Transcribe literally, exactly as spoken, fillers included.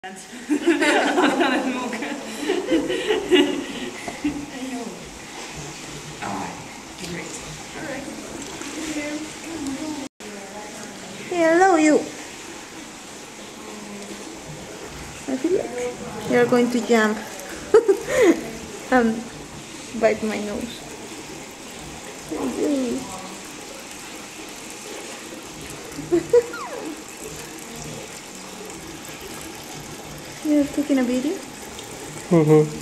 Hello, you. I feel like you're going to jump and bite my nose. You're taking a video? Mm-hmm.